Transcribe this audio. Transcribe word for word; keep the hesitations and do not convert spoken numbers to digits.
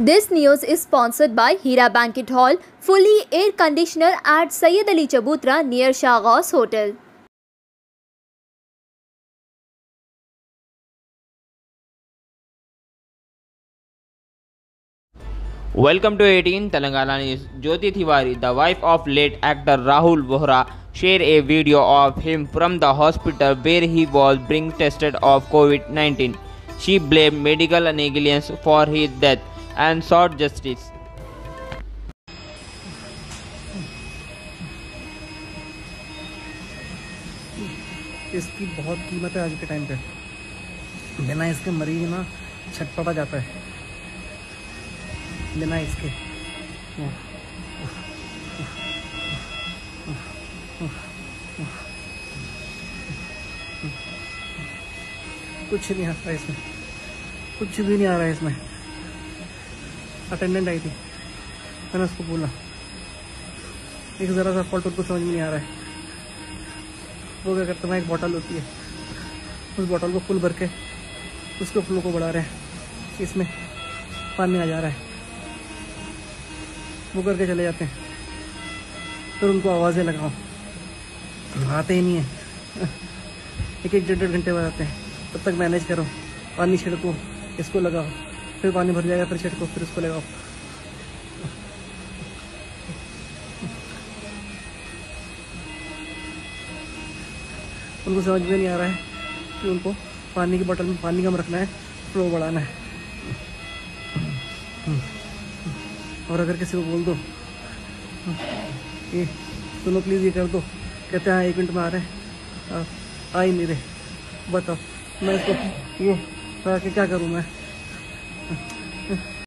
This news is sponsored by Hira Banquet Hall, fully air conditioner at Syed Ali Chabutra near Shahghaus Hotel. Welcome to eighteen Telangana News. Jyoti Tiwari, the wife of late actor Rahul Bohra, shared a video of him from the hospital where he was being tested of COVID nineteen. She blamed medical negligence for his death and sought justice. इसकी बहुत कीमत है आज के time पे। बिना इसके मरीज ना छटपटा जाता है, बिना इसके। कुछ नहीं आ रहा है इसमें, कुछ भी नहीं आ रहा है इसमें। अटेंडेंट आई थी, मैंने उसको बोला एक ज़रा सा फॉल्ट उसको समझ में नहीं आ रहा है। वो क्या करता है, एक बॉटल होती है, उस बॉटल को फुल भर के उसको फ्लो को बढ़ा रहे हैं, इसमें पानी आ जा रहा है, वो करके चले जाते हैं। फिर उनको आवाज़ें लगाओ, आते ही नहीं है। एक एक डेढ़ डेढ़ घंटे बाद आते हैं, तब तक मैनेज करो, पानी छिड़को, इसको लगाओ, फिर पानी भर जाएगा, फिर छिड़को, फिर इसको लगाओ। उनको समझ में नहीं आ रहा है कि उनको पानी की बोतल में पानी कम रखना है, फ्लो बढ़ाना है। और अगर किसी को बोल दो कि सुनो प्लीज़ ये कर दो, कहते हैं एक मिनट में आ रहे हैं, आ ही नहीं रहे, बताओ मैं इसको वो क्या करूँ मैं।